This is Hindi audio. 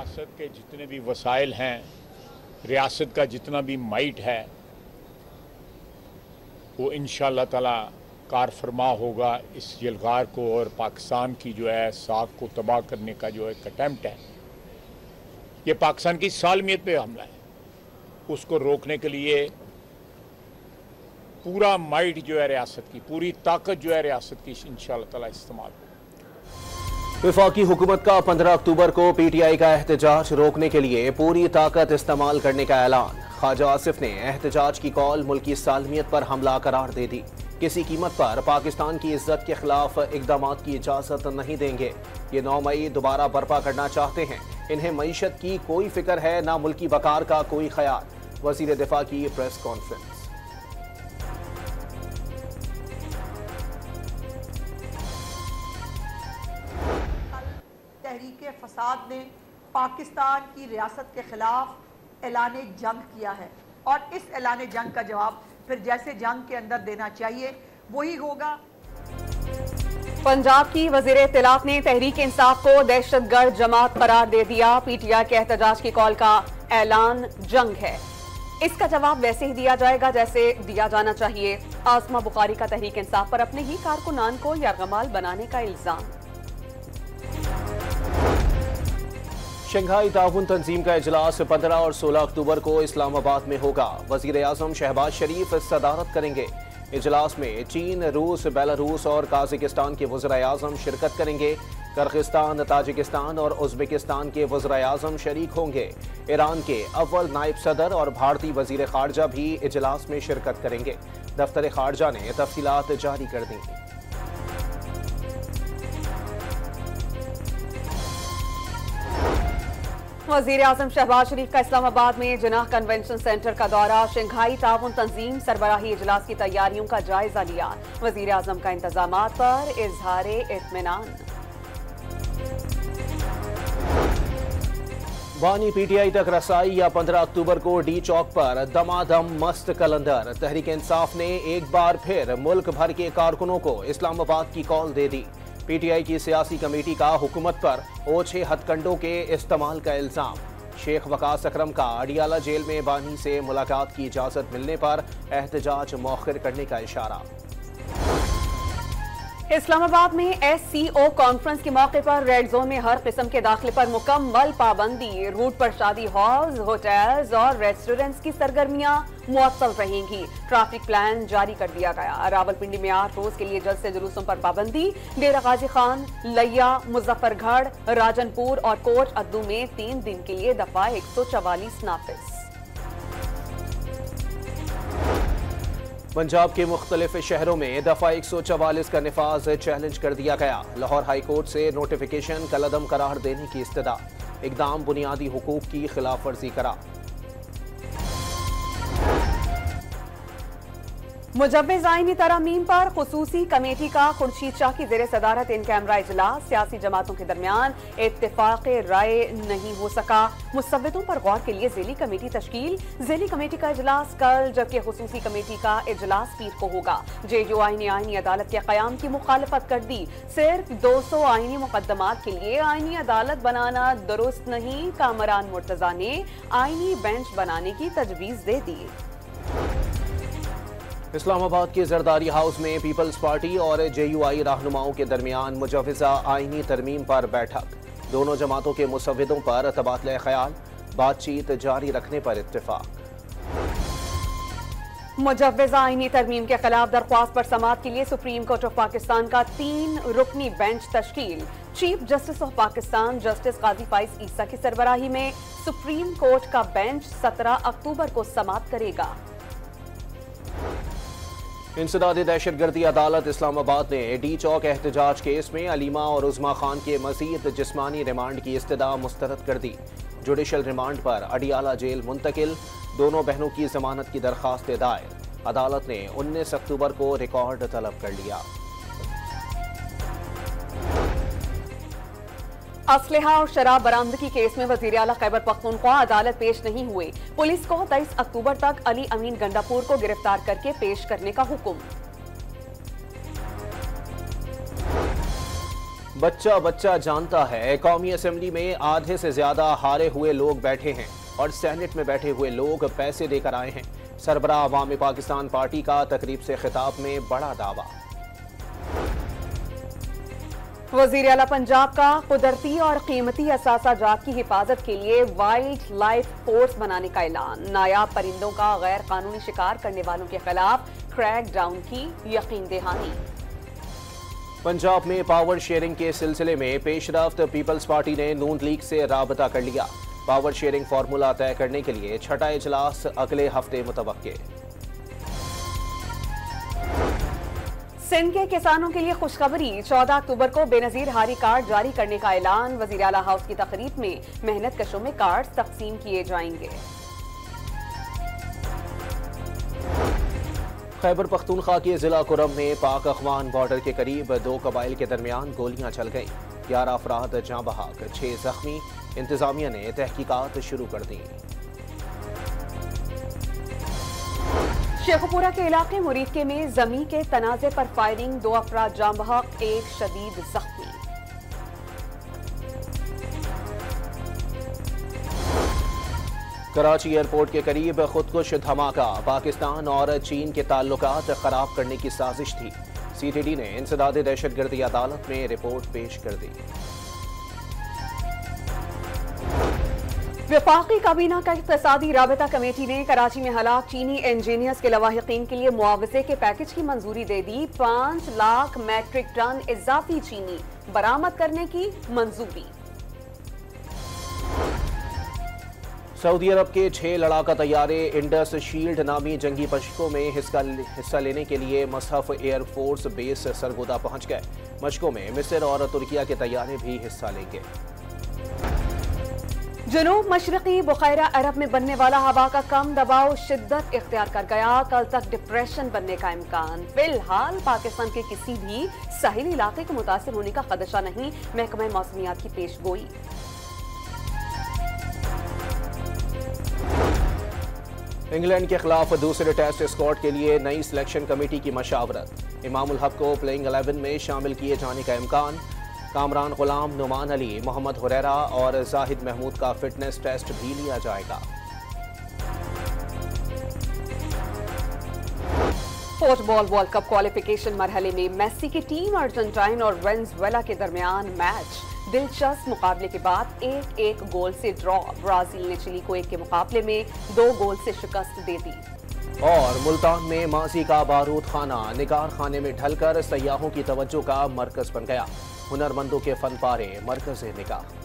रियासत के जितने भी वसाइल हैं, रियासत का जितना भी माइट है, वो इंशाअल्लाह ताला कार फरमा होगा। इस यलगार को और पाकिस्तान की जो है साख को तबाह करने का जो एक अटैम्प्ट है, ये पाकिस्तान की सालमियत पे हमला है। उसको रोकने के लिए पूरा माइट जो है रियासत की, पूरी ताकत जो है रियासत की इंशाअल्लाह ताला इस्तेमाल होगा। वफाकी हुकूमत का 15 अक्टूबर को पीटीआई का एहतजाज रोकने के लिए पूरी ताकत इस्तेमाल करने का ऐलान। ख्वाजा आसिफ ने एहतजाज की कॉल मुल्की सालमियत पर हमला करार दे दी। किसी कीमत पर पाकिस्तान की इज्जत के खिलाफ इकदाम की इजाजत नहीं देंगे। ये 9 मई दोबारा बर्पा करना चाहते हैं। इन्हें मईशत की कोई फिक्र है, ना मुल्की वकार का कोई ख्याल। वजीर दिफा की प्रेस कॉन्फ्रेंस। तहरीक फसाद ने पाकिस्तान की रियासत के खिलाफ ऐलान जंग किया है और इस ऐलान जंग का जवाब फिर जैसे जंग के अंदर देना चाहिए वही होगा। पंजाब की वजीर इत्तलाफ ने तहरीक इंसाफ को दहशतगर्द जमात करार दे दिया। पीटीआई के एहतजाज की कॉल का ऐलान जंग है। इसका जवाब वैसे ही दिया जाएगा जैसे दिया जाना चाहिए। आसमा बुखारी का तहरीक इंसाफ पर अपने ही कारकुनान को यरगमाल बनाने का इल्जाम। शंघाई ताउन तंजीम का इजलास 15 और 16 अक्टूबर को इस्लामाबाद में होगा। वजीर आजम शहबाज शरीफ सदारत करेंगे। इजलास में चीन, रूस, बेलारूस और काजाकिस्तान के वज़ीर आज़म शिरकत करेंगे। किर्गिस्तान, ताजिकिस्तान और उज़्बेकिस्तान के वज़ीर आज़म शरीक होंगे। ईरान के अव्वल नायब सदर और भारतीय वज़ीर ख़ारजा भी इजलास में शिरकत करेंगे। दफ्तर ख़ारजा ने तफसीलात जारी कर दी। वज़ीर आज़म शहबाज शरीफ का इस्लामाबाद में जिनाह कन्वेंशन सेंटर का दौरा। शंघाई ताउन तंजीम सरबराही इजलास की तैयारियों का जायजा लिया। वज़ीर आज़म का इंतजामात पर इजहार इत्मीनान। बानी पीटीआई तक रसाई या 15 अक्टूबर को डी चौक पर दमादम मस्त कलंदर। तहरीक इंसाफ ने एक बार फिर मुल्क भर के कारकुनों को इस्लामाबाद की कॉल दे दी। पीटीआई की सियासी कमेटी का हुकूमत पर ओछे हथकंडों के इस्तेमाल का इल्जाम। शेख वकास अकरम का अडियाला जेल में बानी से मुलाकात की इजाजत मिलने पर एहतजाज मौखिर करने का इशारा। इस्लामाबाद में SCO कॉन्फ्रेंस के मौके पर रेड जोन में हर किस्म के दाखिले पर मुकम्मल पाबंदी। रूट पर शादी हॉल्स, होटल्स और रेस्टोरेंट्स की सरगर्मियां मुअत्तल रहेंगी। ट्रैफिक प्लान जारी कर दिया गया। रावलपिंडी में 8 रोज के लिए जल्द से जुलूसों पर पाबंदी। डेरा गाजी खान, लिया, मुजफ्फरगढ़, राजनपुर और कोट अद्दू में 3 दिन के लिए दफा 144 नाफिज। पंजाब के मुख्तलिफ शहरों में दफा 144 का निफाज चैलेंज कर दिया गया। लाहौर हाई कोर्ट से नोटिफिकेशन कलअदम करार देने की इस्तदा। इकदाम बुनियादी हुकूक की खिलाफ वर्जी करा। मुजव्विज़ आईनी तरामीम पर खुसूसी कमेटी का खुर्शीद शाह की ज़ेरे सदारत इन कैमरा इजलास। सियासी जमातों के दरमियान इत्तेफाक राय नहीं हो सका। मुसव्विदों पर गौर के लिए ज़ेली कमेटी तश्कील। ज़ेली कमेटी का इजलास कल, जबकि खुसूसी कमेटी का इजलास पीर को होगा। JUI ने आईनी अदालत के क़याम की मुखालफत कर दी। सिर्फ 200 आईनी मुकदमात के लिए आईनी अदालत बनाना दुरुस्त नहीं। कामरान मुर्तज़ा ने आईनी बेंच बनाने की तजवीज़ दे दी। इस्लामाबाद के जरदारी हाउस में पीपल्स पार्टी और JUI रहनुमाओं के दरमियान मुजव्विज़ा आईनी तरमीम पर बैठक। दोनों जमातों के मुसव्विदों पर तबादला ख्याल, बातचीत जारी रखने पर इत्तेफाक। मुजव्विज़ा आईनी तरमीम के खिलाफ दरख्वास्त पर समाअत के लिए सुप्रीम कोर्ट ऑफ पाकिस्तान का 3 रुकनी बेंच तश्कील। Chief justice of Pakistan justice Qazi Faez Isa की सरबराही में सुप्रीम कोर्ट का बेंच 17 अक्टूबर को समाअत करेगा। इंसदादी दहशतगर्दी अदालत इस्लामाबाद ने डी चौक एहतजाज केस में अलीमा और उज़्मा खान के मज़ीद जिस्मानी रिमांड की इस्तदा मुस्तरद कर दी। जुडिशल रिमांड पर अडियाला जेल मुंतकिल। दोनों बहनों की जमानत की दरख्वास्त दायर। अदालत ने 19 अक्टूबर को रिकॉर्ड तलब कर लिया। असलहा और शराब बरामदगी केस में वज़ीर आला खैबर पख्तूनख्वा अदालत पेश नहीं हुए। पुलिस को 23 अक्टूबर तक अली अमीन गंडापुर को गिरफ्तार करके पेश करने का हुक्म। बच्चा बच्चा जानता है, कौमी असेंबली में आधे से ज्यादा हारे हुए लोग बैठे हैं और सेनेट में बैठे हुए लोग पैसे देकर आए हैं। सरबराह अवाम पाकिस्तान पार्टी का तकरीब से खिताब में बड़ा दावा। वज़ीर आला पंजाब का कुदरती और कीमती असासा जात की हिफाजत के लिए वाइल्ड लाइफ फोर्स बनाने का ऐलान। नायाब परिंदों का गैर कानूनी शिकार करने वालों के खिलाफ क्रैक डाउन की यकीन दहानी। पंजाब में पावर शेयरिंग के सिलसिले में पेशरफ्त, पीपल्स पार्टी ने नून लीग से राबता कर लिया। पावर शेयरिंग फार्मूला तय करने के लिए छठा इजलास अगले हफ्ते मुतवक्के। सिंध के किसानों के लिए खुशखबरी, 14 अक्टूबर को बेनजीर हारी कार्ड जारी करने का ऐलान। वज़ीर आला हाउस की तकरीब में मेहनत कशों में कार्ड तकसीम किए जाएंगे। खैबर पख्तूनख्वा के जिला कुरम में पाक अफगान बॉर्डर के करीब दो कबाइल के दरमियान गोलियां चल गईं। 11 अफराद जाँ बहक, 6 जख्मी। इंतजामिया ने तहकीकात शुरू कर दी। शेखुपुरा के इलाके मुरीदके में जमी के तनाजे पर फायरिंग, 2 अफराद जाँ बहक, 1 शदीद जख्मी। कराची एयरपोर्ट के करीब खुदकुश धमाका, पाकिस्तान और चीन के ताल्लुकात खराब करने की साजिश थी। सीटीडी ने इंसदाद दहशतगर्दी अदालत में रिपोर्ट पेश कर दी। वफाकी काबीना का इक़्तिसादी राबता कमेटी ने कराची में हलाक चीनी इंजीनियर्स के लवाहिकीन के लिए मुआवजे के पैकेज की मंजूरी दे दी। 5 लाख मैट्रिक टन इजाफी चीनी बरामद करने की मंजूरी। सऊदी अरब के 6 लड़ाका तैयारे इंडस शील्ड नामी जंगी मशकों में हिस्सा लेने के लिए मसहफ एयरफोर्स बेस सरगोदा पहुंच गए। मशकों में मिस्र और तुर्किया के तैयारे भी हिस्सा लेंगे। जनूब मशरकी बुखैरा अरब में बनने वाला हवा का कम दबाव शिद्दत इख्तियार कर गया। कल तक डिप्रेशन बनने का इम्कान। फिलहाल पाकिस्तान के किसी भी साहिली इलाके को मुतासिर होने का खदशा नहीं, महकमा मौसमियात की पेशगोई। इंग्लैंड के खिलाफ दूसरे टेस्ट स्क्वाड के लिए नई सिलेक्शन कमेटी की मशावरत। इमामुल हक को प्लेइंग 11 में शामिल किए जाने का इम्कान। कामरान गुलाम, नुमान अली, मोहम्मद हुरैरा और जाहिद महमूद का फिटनेस टेस्ट भी लिया जाएगा। फुटबॉल वर्ल्ड कप क्वालिफिकेशन मरहले में मेसी की टीम अर्जेंटाइन और वेनेजुएला के दरमियान मैच। दिलचस्प मुकाबले के बाद 1-1 गोल से ड्रॉ। ब्राजील ने चिली को 1 के मुकाबले में 2 गोल से शिकस्त दे दी। और मुल्तान में माजी का बारूद खाना निगार खाने में ढलकर सयाहों की तवज्जो का मरकज बन गया। हुनरमंदों के फन पारे मरकज़ निगाह।